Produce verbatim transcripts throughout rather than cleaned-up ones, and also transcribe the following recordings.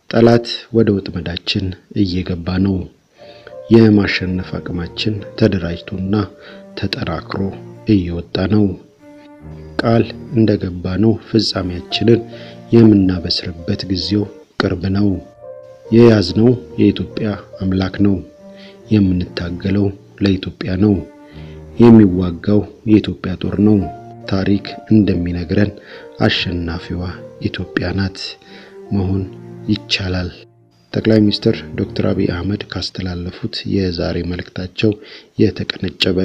ጠላት ወደ ወጥመዳችን እየገባ ነው። የማሸነፍ አቅማችን ተደራጅቶና ተጠናክሮ እየወጣ ነው። ቃል እንደገባነው ፍጻሜያችንን የምናበስርበት ጊዜው ቅርብ ነው። የያዝነው የኢትዮጵያ አምላክ ነው። የምንታገለው ለኢትዮጵያ ነው። የሚዋጋው የኢትዮጵያ ጦር ነው። ታሪክ እንደሚነግረን አሸናፊዋ ኢትዮጵያ ናት። መሆን ይቻላል። ጠቅላይ ሚኒስትር ዶክተር አብይ አህመድ ካስተላለፉት የዛሬ መልእክታቸው የተቀነጨበ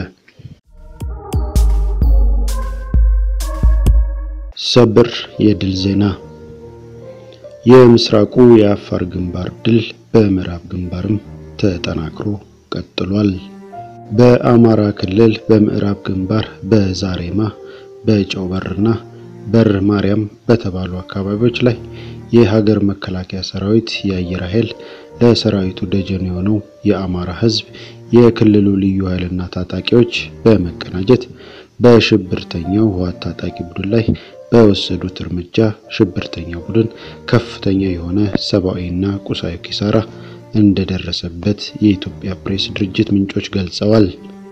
ሰበር የድል ዜና። የምስራቁ የአፋር ግንባር ድል በምዕራብ ግንባርም ተጠናክሮ ቀጥሏል። በአማራ ክልል በምዕራብ ግንባር በዛሬማ በጨውበርና በር ማርያም በተባሉ አካባቢዎች ላይ የሀገር መከላከያ ሰራዊት የአየር ኃይል ለሰራዊቱ ደጀን የሆነው የአማራ ህዝብ የክልሉ ልዩ ኃይልና ታጣቂዎች በመቀናጀት በሽብርተኛው ህወሓት ታጣቂ ቡድን ላይ በወሰዱት እርምጃ ሽብርተኛው ቡድን ከፍተኛ የሆነ ሰብአዊና ቁሳዊ ኪሳራ እንደደረሰበት የኢትዮጵያ ፕሬስ ድርጅት ምንጮች ገልጸዋል።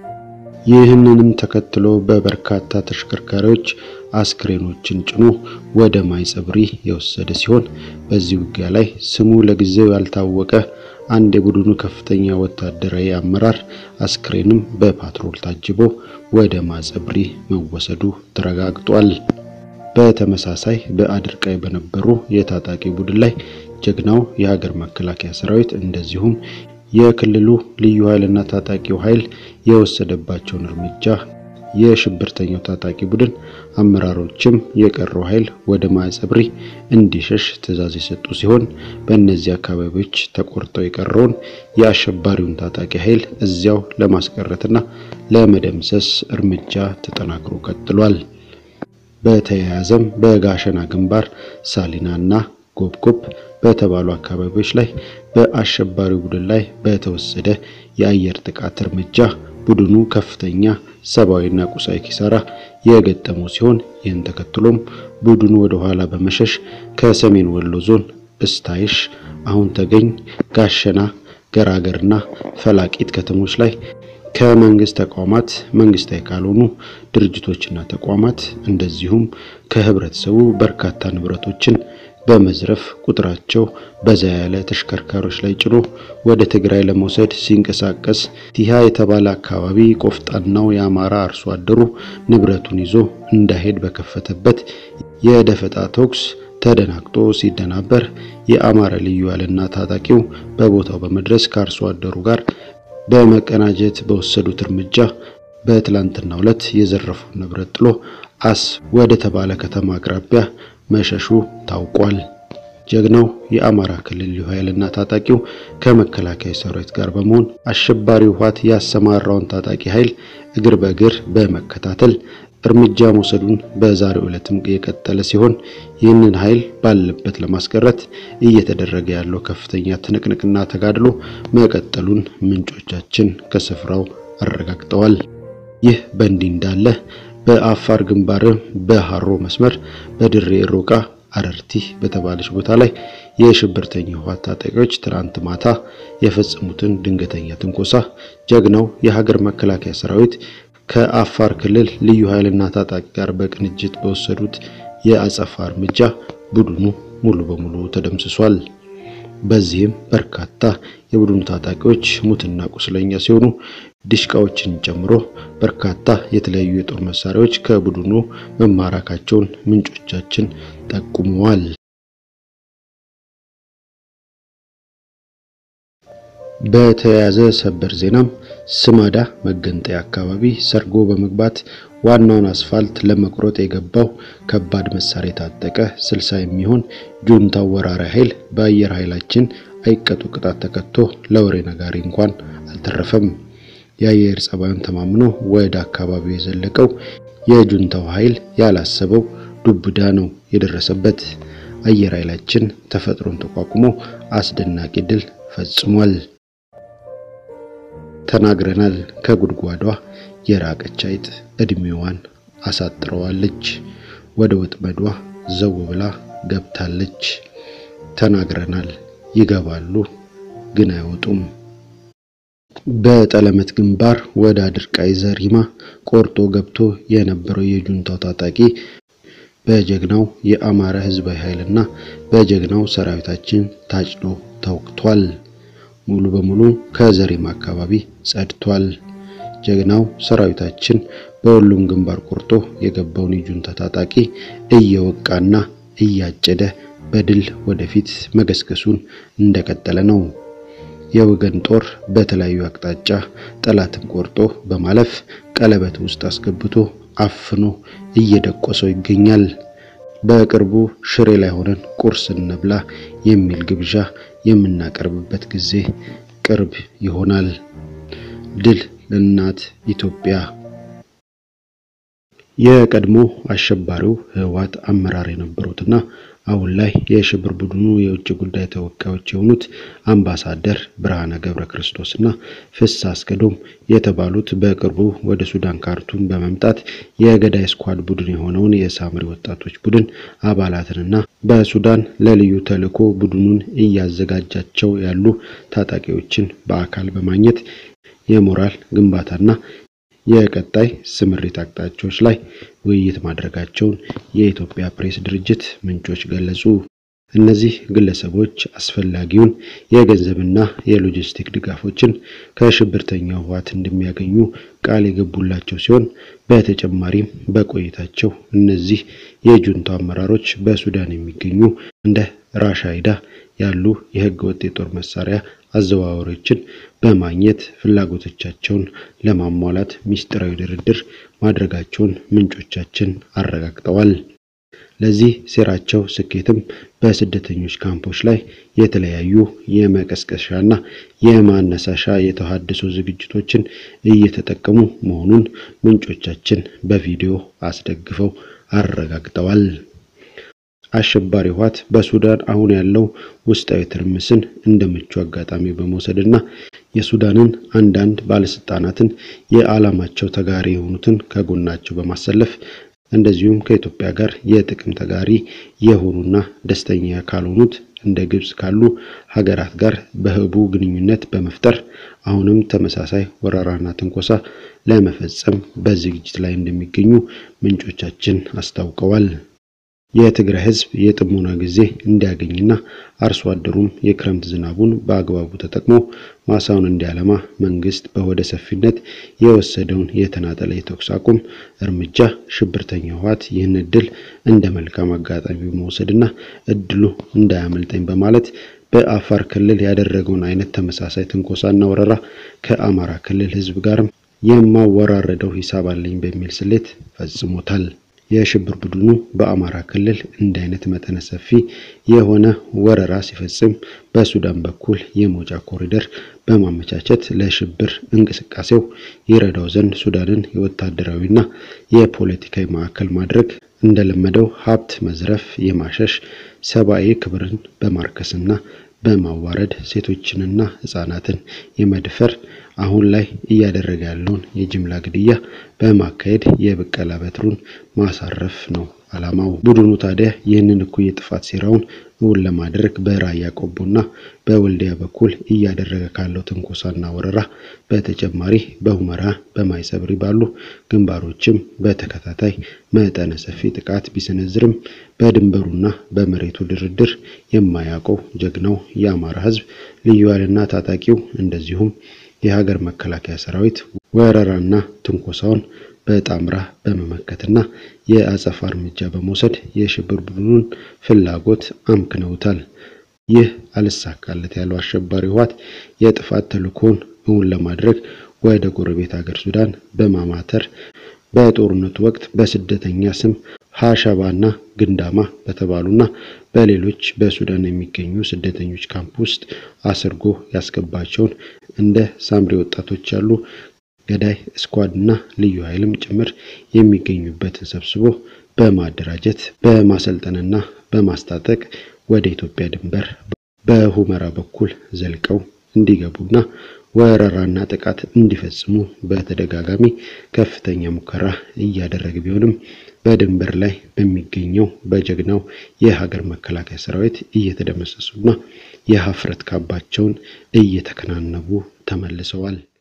ይህንንም ተከትሎ በበርካታ ተሽከርካሪዎች አስክሬኖችን ጭኖ ወደ ማይጸብሪ የወሰደ ሲሆን በዚህ ውጊያ ላይ ስሙ ለጊዜው ያልታወቀ አንድ የቡድኑ ከፍተኛ ወታደራዊ አመራር አስክሬንም በፓትሮል ታጅቦ ወደ ማይጸብሪ መወሰዱ ተረጋግጧል። በተመሳሳይ በአድርቃይ በነበሩ የታጣቂ ቡድን ላይ ጀግናው የሀገር መከላከያ ሰራዊት እንደዚሁም የክልሉ ልዩ ኃይልና ታጣቂው ኃይል የወሰደባቸውን እርምጃ የሽብርተኛው ታጣቂ ቡድን አመራሮችም የቀረው ኃይል ወደ ማይጸብሪ እንዲሸሽ ትዕዛዝ የሰጡ ሲሆን በእነዚህ አካባቢዎች ተቆርጠው የቀረውን የአሸባሪውን ታጣቂ ኃይል እዚያው ለማስቀረትና ለመደምሰስ እርምጃ ተጠናክሮ ቀጥሏል። በተያያዘም በጋሸና ግንባር ሳሊናና ጎብጎብ በተባሉ አካባቢዎች ላይ በአሸባሪው ቡድን ላይ በተወሰደ የአየር ጥቃት እርምጃ ቡድኑ ከፍተኛ ሰብአዊና ቁሳዊ ኪሳራ የገጠመው ሲሆን ይህን ተከትሎም ቡድኑ ወደ ኋላ በመሸሽ ከሰሜን ወሎ ዞን እስታይሽ፣ አሁን ተገኝ፣ ጋሸና፣ ገራገርና ፈላቂት ከተሞች ላይ ከመንግስት ተቋማት መንግስታዊ ካልሆኑ ድርጅቶችና ተቋማት እንደዚሁም ከህብረተሰቡ በርካታ ንብረቶችን በመዝረፍ ቁጥራቸው በዛ ያለ ተሽከርካሪዎች ላይ ጭኖ ወደ ትግራይ ለመውሰድ ሲንቀሳቀስ ቲሃ የተባለ አካባቢ ቆፍጣናው የአማራ አርሶ አደሩ ንብረቱን ይዞ እንዳይሄድ በከፈተበት የደፈጣ ተኩስ ተደናቅጦ ሲደናበር የአማራ ልዩ ኃይልና ታጣቂው በቦታው በመድረስ ከአርሶ አደሩ ጋር በመቀናጀት በወሰዱት እርምጃ በትላንትናው ዕለት የዘረፈው ንብረት ጥሎ አስ ወደ ተባለ ከተማ አቅራቢያ መሸሹ ታውቋል። ጀግናው የአማራ ክልል ልዩ ኃይልና ታጣቂው ከመከላከያ ሰራዊት ጋር በመሆን አሸባሪው ህወሓት ያሰማራውን ታጣቂ ኃይል እግር በእግር በመከታተል እርምጃ መውሰዱን በዛሬው ዕለትም የቀጠለ ሲሆን ይህንን ኃይል ባለበት ለማስቀረት እየተደረገ ያለው ከፍተኛ ትንቅንቅና ተጋድሎ መቀጠሉን ምንጮቻችን ከስፍራው አረጋግጠዋል። ይህ በእንዲህ እንዳለ በአፋር ግንባር በሃሮ መስመር በድሬ ሮቃ አረርቲ በተባለች ቦታ ላይ የሽብርተኛው ህወሓት ታጣቂዎች ትናንት ማታ የፈጸሙትን ድንገተኛ ትንኮሳ ጀግናው የሀገር መከላከያ ሰራዊት ከአፋር ክልል ልዩ ኃይልና ታጣቂ ጋር በቅንጅት በወሰዱት የአጸፋ እርምጃ ቡድኑ ሙሉ በሙሉ ተደምስሷል። በዚህም በርካታ የቡድኑ ታጣቂዎች ሙትና ቁስለኛ ሲሆኑ ዲሽቃዎችን ጨምሮ በርካታ የተለያዩ የጦር መሳሪያዎች ከቡድኑ መማረካቸውን ምንጮቻችን ጠቁመዋል። በተያያዘ ሰበር ዜናም ስማዳ መገንጠያ አካባቢ ሰርጎ በመግባት ዋናውን አስፋልት ለመቁረጥ የገባው ከባድ መሳሪያ ታጠቀ ስልሳ የሚሆን ጁንታው ወራሪ ኃይል በአየር ኃይላችን አይቀጡ ቅጣት ተከቶ ለወሬ ነጋሪ እንኳን አልተረፈም። የአየር ጸባዩን ተማምኖ ወደ አካባቢው የዘለቀው የጁንታው ኃይል ያላሰበው ዱብዳ ነው የደረሰበት። አየር ኃይላችን ተፈጥሮን ተቋቁሞ አስደናቂ ድል ፈጽሟል። ተናግረናል ከጉድጓዷ የራቀች አይጥ እድሜዋን አሳጥረዋለች፣ ወደ ወጥመዷ ዘው ብላ ገብታለች። ተናግረናል ይገባሉ ግን አይወጡም። በጠለመት ግንባር ወደ አድርቃይ ዘሪማ ቆርጦ ገብቶ የነበረው የጁንታው ታጣቂ በጀግናው የአማራ ህዝባዊ ኃይልና በጀግናው ሰራዊታችን ታጭዶ ተወክቷል። ሙሉ በሙሉ ከዘሪማ አካባቢ ጸድቷል። ጀግናው ሰራዊታችን በሁሉም ግንባር ቆርጦ የገባውን የጁንታ ታጣቂ እየወቃና እያጨደ በድል ወደፊት መገስገሱን እንደቀጠለ ነው። የወገን ጦር በተለያዩ አቅጣጫ ጠላትን ቆርጦ በማለፍ ቀለበት ውስጥ አስገብቶ አፍኖ እየደቆሰው ይገኛል። በቅርቡ ሽሬ ላይ ሆነን ቁርስ እንብላ የሚል ግብዣ የምናቀርብበት ጊዜ ቅርብ ይሆናል። ድል ለእናት ኢትዮጵያ። የቀድሞ አሸባሪው ህወሓት አመራር የነበሩትና አሁን ላይ የሽብር ቡድኑ የውጭ ጉዳይ ተወካዮች የሆኑት አምባሳደር ብርሃነ ገብረ ክርስቶስና ፍስሐ አስገዶም የተባሉት በቅርቡ ወደ ሱዳን ካርቱም በመምጣት የገዳይ ስኳድ ቡድን የሆነውን የሳምሪ ወጣቶች ቡድን አባላትንና በሱዳን ለልዩ ተልዕኮ ቡድኑን እያዘጋጃቸው ያሉ ታጣቂዎችን በአካል በማግኘት የሞራል ግንባታና የቀጣይ ስምሪት አቅጣጫዎች ላይ ውይይት ማድረጋቸውን የኢትዮጵያ ፕሬስ ድርጅት ምንጮች ገለጹ። እነዚህ ግለሰቦች አስፈላጊውን የገንዘብና የሎጂስቲክ ድጋፎችን ከሽብርተኛው ህወሓት እንደሚያገኙ ቃል የገቡላቸው ሲሆን በተጨማሪም በቆይታቸው እነዚህ የጁንታው አመራሮች በሱዳን የሚገኙ እንደ ራሻይዳ ያሉ የህገ ወጥ የጦር መሳሪያ አዘዋዋሪዎችን በማግኘት ፍላጎቶቻቸውን ለማሟላት ሚስጥራዊ ድርድር ማድረጋቸውን ምንጮቻችን አረጋግጠዋል። ለዚህ ሴራቸው ስኬትም በስደተኞች ካምፖች ላይ የተለያዩ የመቀስቀሻና የማነሳሻ የተሐድሶ ዝግጅቶችን እየተጠቀሙ መሆኑን ምንጮቻችን በቪዲዮ አስደግፈው አረጋግጠዋል። አሸባሪ ህወሓት በሱዳን አሁን ያለው ውስጣዊ ትርምስን እንደምቹ አጋጣሚ በመውሰድና የሱዳንን አንዳንድ ባለስልጣናትን የዓላማቸው ተጋሪ የሆኑትን ከጎናቸው በማሰለፍ እንደዚሁም ከኢትዮጵያ ጋር የጥቅም ተጋሪ የሆኑና ደስተኛ ካልሆኑት እንደ ግብጽ ካሉ ሀገራት ጋር በህቡ ግንኙነት በመፍጠር አሁንም ተመሳሳይ ወራራና ትንኮሳ ለመፈጸም በዝግጅት ላይ እንደሚገኙ ምንጮቻችን አስታውቀዋል። የትግራይ ህዝብ የጥሞና ጊዜ እንዲያገኝና አርሶ አደሩም የክረምት ዝናቡን በአግባቡ ተጠቅሞ ማሳውን እንዲያለማ መንግስት በወደ ሰፊነት የወሰደውን የተናጠለ የተኩስ አቁም እርምጃ ሽብርተኛው ህወሓት ይህን እድል እንደ መልካም አጋጣሚ በመውሰድና እድሉ እንዳያመልጠኝ በማለት በአፋር ክልል ያደረገውን አይነት ተመሳሳይ ትንኮሳና ወረራ ከአማራ ክልል ህዝብ ጋርም የማወራረደው ሂሳብ አለኝ በሚል ስሌት ፈጽሞታል። የሽብር ቡድኑ በአማራ ክልል እንደ አይነት መጠነ ሰፊ የሆነ ወረራ ሲፈጽም በሱዳን በኩል የሞጫ ኮሪደር በማመቻቸት ለሽብር እንቅስቃሴው ይረዳው ዘንድ ሱዳንን የወታደራዊና የፖለቲካዊ ማዕከል ማድረግ እንደለመደው ሀብት መዝረፍ፣ የማሸሽ ሰብአዊ ክብርን በማርከስና በማዋረድ ሴቶችንና ህፃናትን የመድፈር አሁን ላይ እያደረገ ያለውን የጅምላ ግድያ በማካሄድ የበቀላ በትሩን ማሳረፍ ነው ዓላማው። ቡድኑ ታዲያ ይህንን እኩይ የጥፋት ሴራውን እውን ለማድረግ በራያ ቆቦና በወልዲያ በኩል እያደረገ ካለው ትንኮሳና ወረራ በተጨማሪ በሁመራ በማይሰብሪ ባሉ ግንባሮችም በተከታታይ መጠነ ሰፊ ጥቃት ቢሰነዝርም በድንበሩና በመሬቱ ድርድር የማያውቀው ጀግናው የአማራ ህዝብ ልዩ ኃይልና ታጣቂው እንደዚሁም የሀገር መከላከያ ሰራዊት ወረራና ትንኮሳውን በጣምራ በመመከትና የአጸፋ እርምጃ በመውሰድ የሽብር ቡድኑን ፍላጎት አምክነውታል። ይህ አልሳካለት ያለው አሸባሪ ህወሓት የጥፋት ተልዕኮውን እውን ለማድረግ ወደ ጎረቤት ሀገር ሱዳን በማማተር በጦርነቱ ወቅት በስደተኛ ስም ሐሸባና ግንዳማ በተባሉና በሌሎች በሱዳን የሚገኙ ስደተኞች ካምፕ ውስጥ አስርጎ ያስገባቸውን እንደ ሳምሪ ወጣቶች ያሉ ገዳይ ስኳድና ልዩ ኃይልም ጭምር የሚገኙበትን ሰብስቦ በማደራጀት በማሰልጠንና በማስታጠቅ ወደ ኢትዮጵያ ድንበር በሁመራ በኩል ዘልቀው እንዲገቡና ወረራና ጥቃት እንዲፈጽሙ በተደጋጋሚ ከፍተኛ ሙከራ እያደረገ ቢሆንም በድንበር ላይ በሚገኘው በጀግናው የሀገር መከላከያ ሰራዊት እየተደመሰሱና የሀፍረት ካባቸውን እየተከናነቡ ተመልሰዋል።